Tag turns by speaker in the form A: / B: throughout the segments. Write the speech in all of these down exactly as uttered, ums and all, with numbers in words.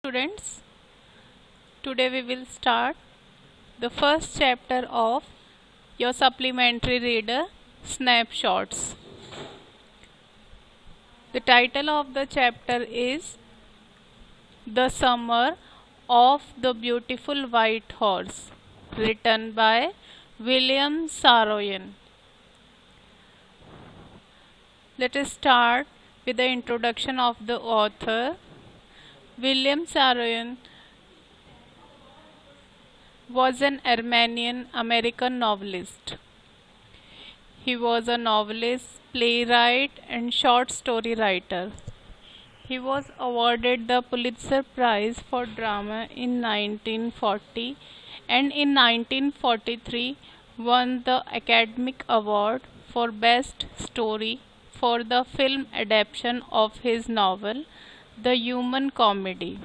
A: students, today we will start the first chapter of your supplementary reader Snapshots. The title of the chapter is The Summer of the Beautiful White Horse, written by William Saroyan. Let us start with the introduction of the author. William Saroyan was an Armenian American novelist. He was a novelist, playwright, and short story writer. He was awarded the Pulitzer Prize for Drama in nineteen forty and in nineteen forty-three won the Academy Award for Best Story for the film adaptation of his novel The Human Comedy.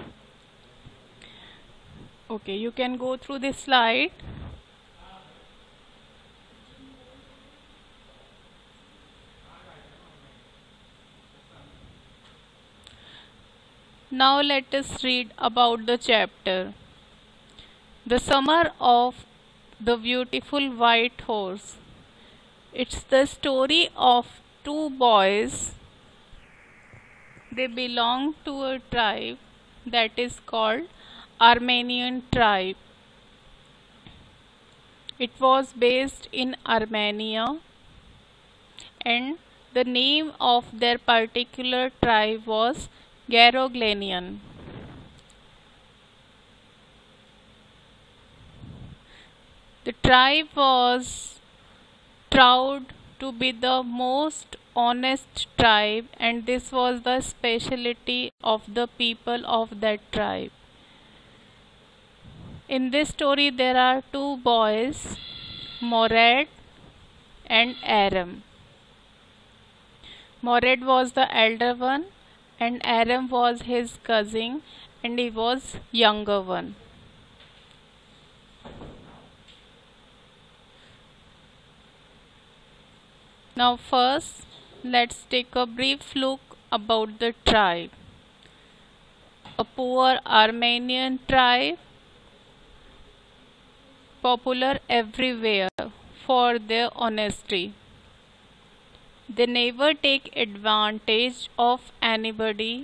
A: Okay, you can go through this slide. Now let us read about the chapter. The Summer of the Beautiful White Horse. It's the story of two boys. They belong to a tribe that is called Armenian tribe. It was based in Armenia, and the name of their particular tribe was Garoglanian. The tribe was proud to be the most honest tribe, and this was the specialty of the people of that tribe. In this story there are two boys, Mored and Aram. Mored was the elder one and Aram was his cousin, and he was younger one. Now first let's take a brief look about the tribe. A poor Armenian tribe, popular everywhere for their honesty. They never take advantage of anybody.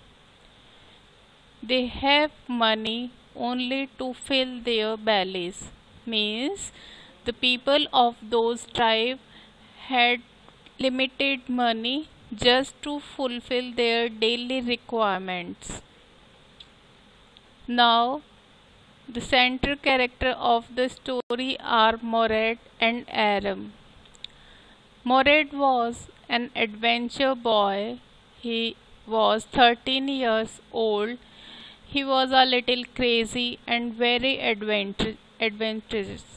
A: They have money only to fill their bellies. Means the people of those tribes had limited money just to fulfill their daily requirements. Now the central character of the story are Mored and Aram. Mored was an adventure boy. He was thirteen years old. He was a little crazy and very adventure adventurous.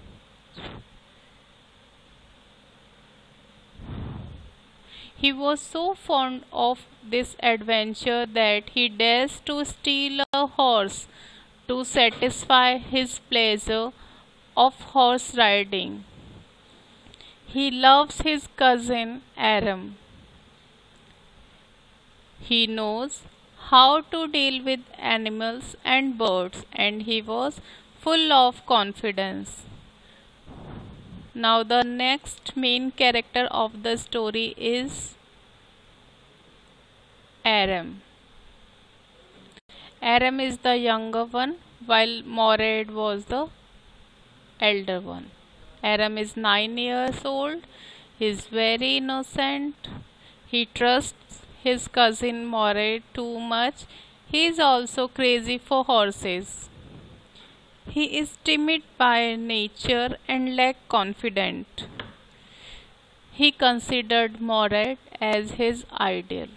A: He was so fond of this adventure that he dares to steal a horse to satisfy his pleasure of horse riding. He loves his cousin Aram. He knows how to deal with animals and birds, and he was full of confidence. Now the next main character of the story is Aram. Aram is the younger one, while Mored was the elder one. Aram is nine years old. He is very innocent. He trusts his cousin Mored too much. He is also crazy for horses. He is timid by nature and lack confidence. He considered Mored as his ideal.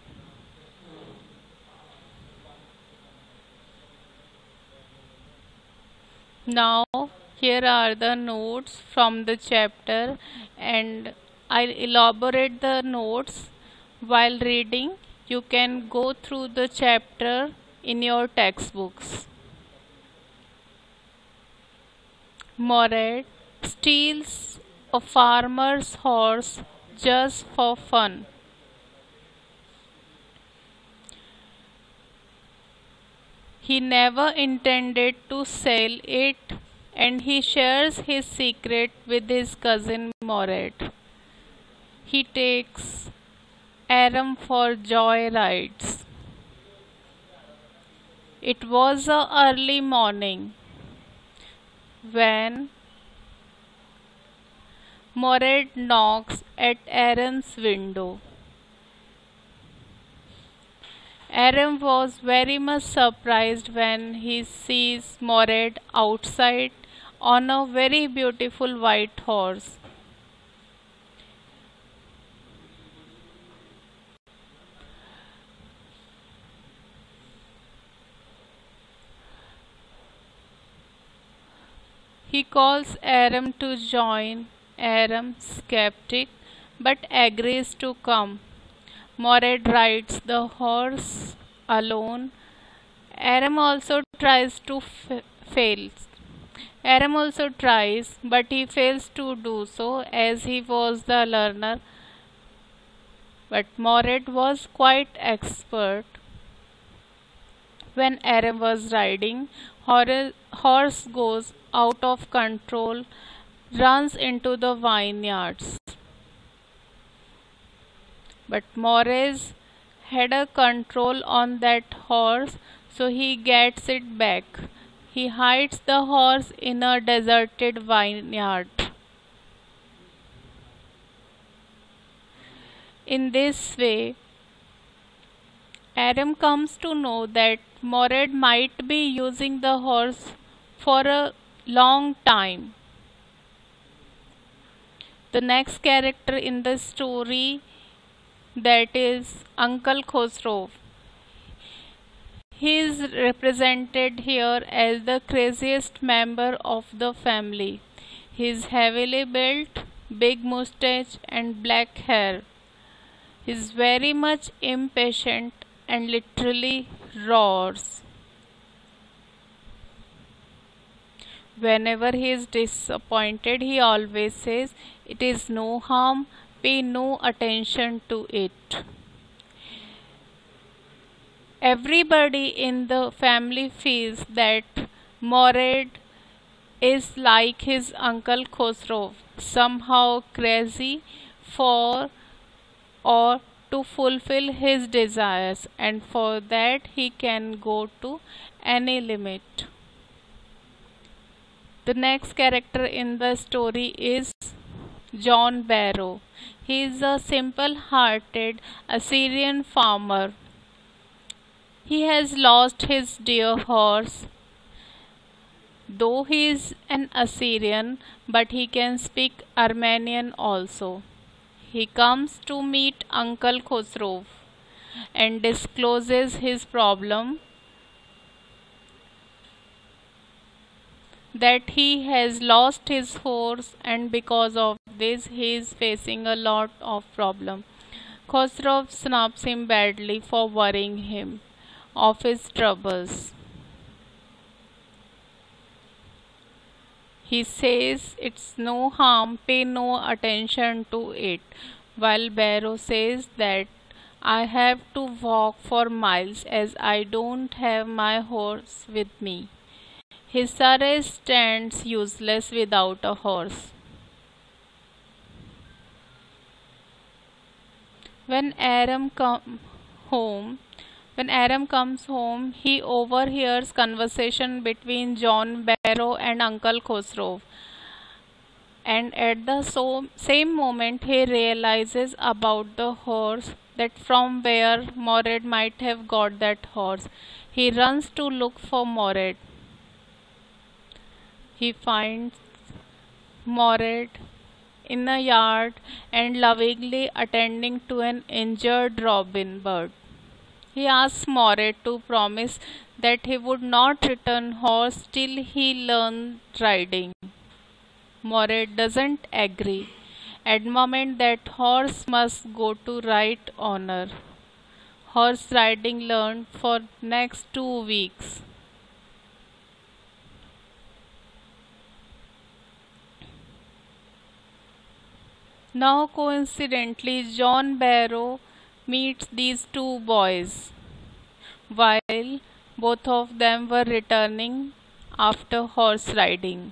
A: Now here are the notes from the chapter, and I'll elaborate the notes while reading. You can go through the chapter in your textbooks. Mored steals a farmer's horse just for fun. He never intended to sell it, and he shares his secret with his cousin Moret. He takes Aram for joy rides. It was a early morning when Moret knocks at Aram's window. Aram was very much surprised when he sees Moret outside on a very beautiful white horse. He calls Aram to join. Aram, skeptic, but agrees to come. Moret rides the horse alone. Aram also tries to f- fails. Aram also tries, but he fails to do so as he was the learner. But Moret was quite expert. When Aram was riding, hor- horse goes out of control, runs into the vineyards. But Moret had a control on that horse, so he gets it back. He hides the horse in a deserted vineyard. In this way, Aram comes to know that Moret might be using the horse for a long time. The next character in the story, that is Uncle Khosrow. He is represented here as the craziest member of the family. He is heavily built, big mustache and black hair. He is very much impatient and literally roars. Whenever he is disappointed, he always says, "It is no harm, pay no attention to it." Everybody in the family feels that Moret is like his uncle Khosrow, somehow crazy for or to fulfill his desires, and for that he can go to any limit. The next character in the story is John Barrow. He is a simple hearted Assyrian farmer. He has lost his dear horse. Though he is an Assyrian, but he can speak Armenian also. He comes to meet Uncle Khosrow and discloses his problem, that he has lost his horse, and because of this he is facing a lot of problem. Khosrow snubs him badly for worrying him of his troubles. He says it's no harm, pay no attention to it, while Barrow says that I have to walk for miles as I don't have my horse with me. His surrey stands useless without a horse. When Aram come home, when Aram comes home, he overhears conversation between John Barrow and Uncle Khosrow. And at the so, same moment, he realizes about the horse, that from where Moret might have got that horse. He runs to look for Moret. He finds Moret in a yard and lovingly attending to an injured robin bird. He asks Moret to promise that he would not return horse till he learned riding. Moret doesn't agree, adamant that horse must go to right owner. Horse riding learned for next two weeks. Now coincidentally, John Barrow meets these two boys. While Both of them were returning after horse riding.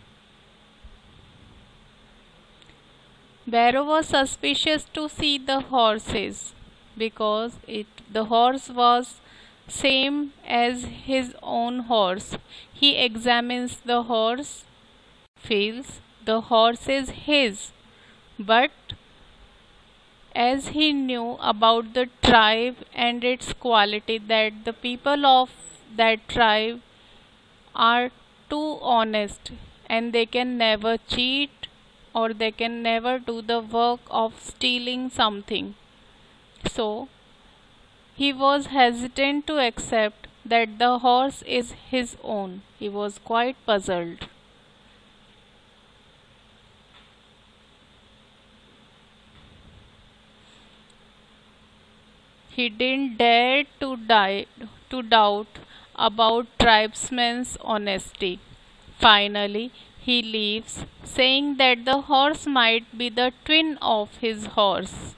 A: Barrow was suspicious to see the horses because it, the horse was same as his own horse. He examines the horse, feels the horse is his, but as he knew about the tribe and its quality, that the people of that tribe are too honest and they can never cheat or they can never do the work of stealing something. So he was hesitant to accept that the horse is his own. He was quite puzzled. He didn't dare to, die, to doubt about tribesmen's honesty. Finally, he leaves, saying that the horse might be the twin of his horse.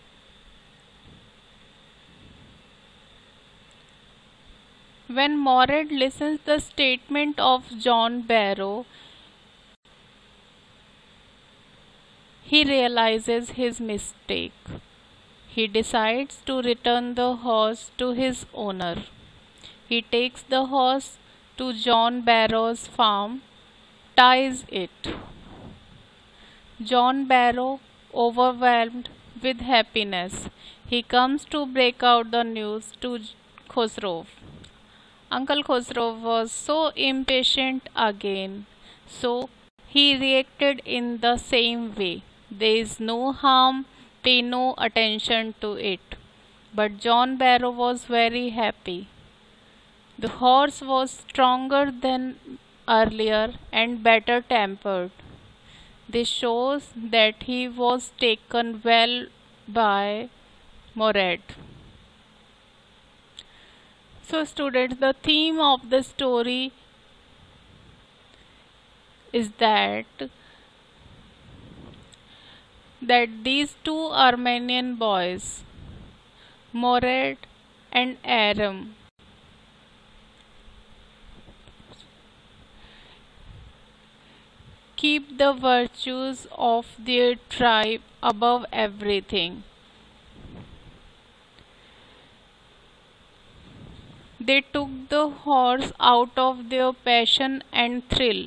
A: When Morehead listens the statement of John Barrow, he realizes his mistake. He decides to return the horse to his owner. He takes the horse to John Barrow's farm, ties it. John Barrow, overwhelmed with happiness, he comes to break out the news to Khosrow. Uncle Khosrow was so impatient again, so he reacted in the same way. There is no harm, pay no attention to it. But John Barrow was very happy. The horse was stronger than earlier and better tempered. This shows that he was taken well by Morehead. So students, the theme of the story is that that these two Armenian boys, Morehead and Aram, keep the virtues of their tribe above everything. They took the horse out of their passion and thrill.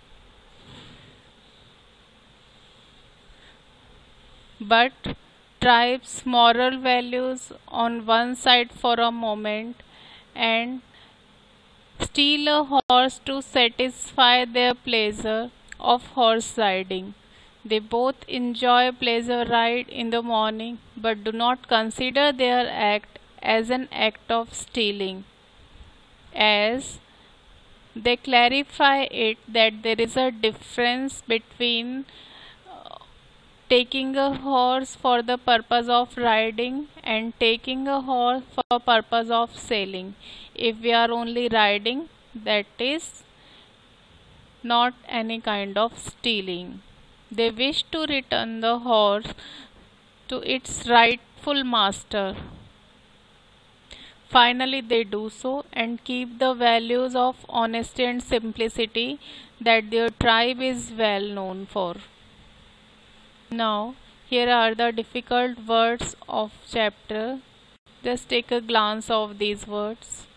A: But tribe's moral values on one side for a moment and steal a horse to satisfy their pleasure of horse riding. They both enjoy pleasure ride in the morning but do not consider their act as an act of stealing, as they clarify it that there is a difference between uh, taking a horse for the purpose of riding and taking a horse for purpose of selling. If we are only riding, that is not any kind of stealing. They wish to return the horse to its rightful master. Finally, they do so and keep the values of honesty and simplicity that their tribe is well known for. Now, here are the difficult words of chapter. Just take a glance of these words.